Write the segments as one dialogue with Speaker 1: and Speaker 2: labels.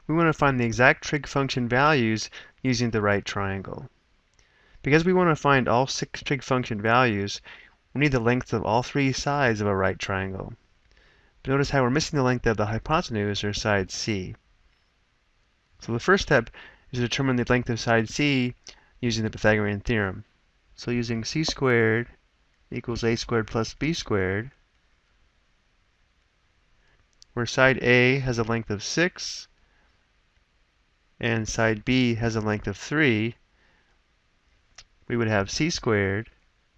Speaker 1: we want to find the exact trig function values using the right triangle. Because we want to find all 6 trig function values, we need the length of all 3 sides of a right triangle. But notice how we're missing the length of the hypotenuse, or side C. So the first step is to determine the length of side C using the Pythagorean theorem. So using c squared equals a squared plus b squared, where side A has a length of 6 and side B has a length of 3, we would have c squared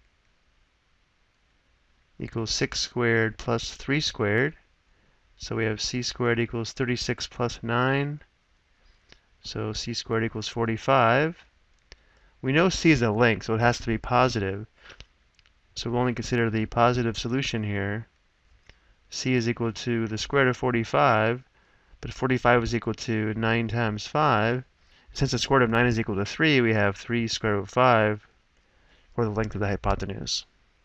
Speaker 1: equals 6 squared plus 3 squared. So we have c squared equals 36 plus 9. So c squared equals 45. We know c is a length, so it has to be positive. So we'll only consider the positive solution here. C is equal to the square root of 45, but 45 is equal to 9 times 5. Since the square root of 9 is equal to 3, we have 3 square root of 5 for the length of the hypotenuse.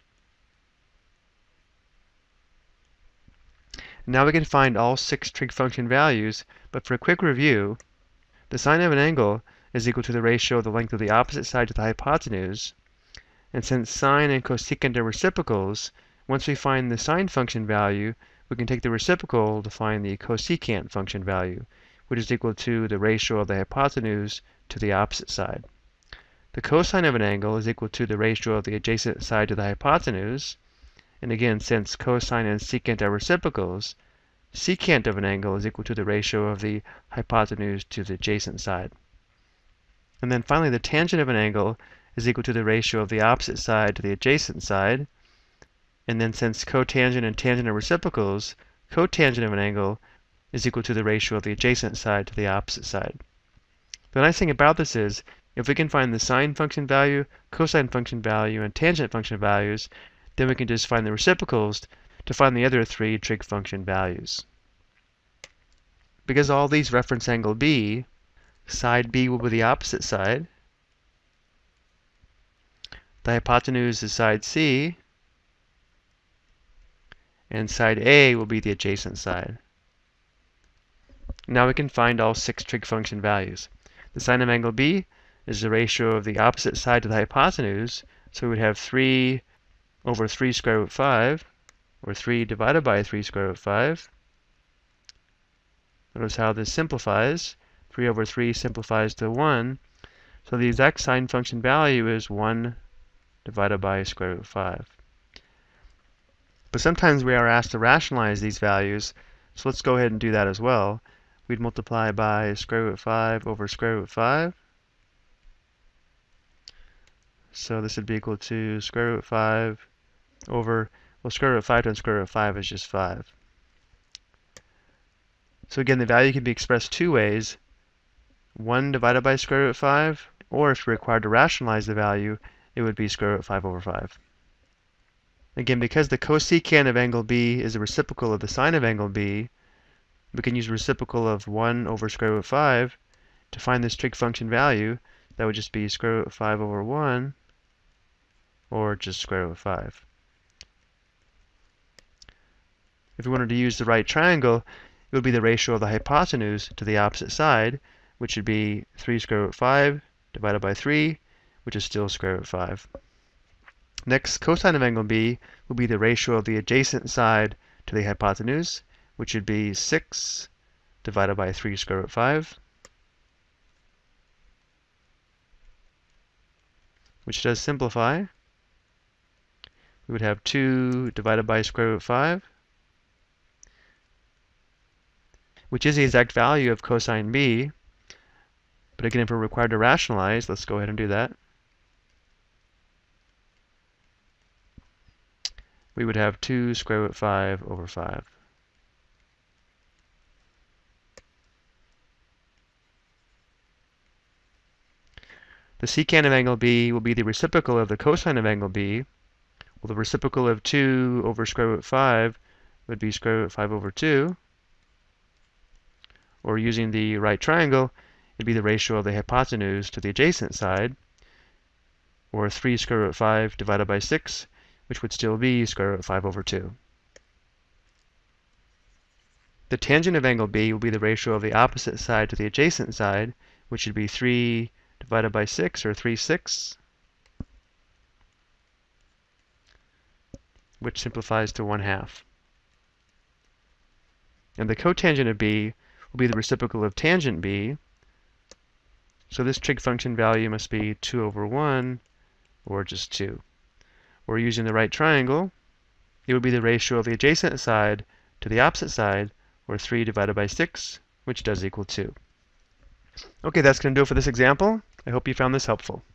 Speaker 1: Now we can find all 6 trig function values, but for a quick review, the sine of an angle is equal to the ratio of the length of the opposite side to the hypotenuse. And since sine and cosecant are reciprocals, once we find the sine function value, we can take the reciprocal to find the cosecant function value, which is equal to the ratio of the hypotenuse to the opposite side. The cosine of an angle is equal to the ratio of the adjacent side to the hypotenuse. And again, since cosine and secant are reciprocals, secant of an angle is equal to the ratio of the hypotenuse to the adjacent side. And then finally, the tangent of an angle is equal to the ratio of the opposite side to the adjacent side. And then since cotangent and tangent are reciprocals, cotangent of an angle is equal to the ratio of the adjacent side to the opposite side. The nice thing about this is, if we can find the sine function value, cosine function value, and tangent function values, then we can just find the reciprocals to find the other 3 trig function values. Because all these reference angle B, side B will be the opposite side. The hypotenuse is side C, and side A will be the adjacent side. Now we can find all 6 trig function values. The sine of angle B is the ratio of the opposite side to the hypotenuse, so we would have 3 over 3 square root 5, or 3 divided by 3 square root 5. Notice how this simplifies. 3 over 3 simplifies to 1. So the exact sine function value is 1 divided by square root 5. But sometimes we are asked to rationalize these values, so let's go ahead and do that as well. We'd multiply by square root 5 over square root 5. So this would be equal to square root 5 over, well, square root of 5 times square root of 5 is just 5. So again, the value can be expressed 2 ways. 1 divided by square root of 5, or if you're required to rationalize the value, it would be square root of 5 over 5. Again, because the cosecant of angle B is a reciprocal of the sine of angle B, we can use reciprocal of 1 over square root of 5 to find this trig function value. That would just be square root of 5 over 1, or just square root of 5. If we wanted to use the right triangle, it would be the ratio of the hypotenuse to the opposite side, which would be 3 square root 5 divided by 3, which is still square root 5. Next, cosine of angle B will be the ratio of the adjacent side to the hypotenuse, which would be 6 divided by 3 square root 5, which does simplify. We would have 2 divided by square root 5, which is the exact value of cosine B. But again, if we're required to rationalize, let's go ahead and do that. We would have 2 square root 5 over 5. The secant of angle B will be the reciprocal of the cosine of angle B. Well, the reciprocal of 2 over square root 5 would be square root 5 over 2. Or using the right triangle, it'd be the ratio of the hypotenuse to the adjacent side, or 3 square root 5 divided by 6, which would still be square root 5 over 2. the tangent of angle B will be the ratio of the opposite side to the adjacent side, which should be 3 divided by 6, or 3/6, which simplifies to 1/2. And the cotangent of B will be the reciprocal of tangent B, so this trig function value must be 2/1, or just 2. Or using the right triangle, it would be the ratio of the adjacent side to the opposite side, or 3 divided by 6, which does equal 2. Okay, that's going to do it for this example. I hope you found this helpful.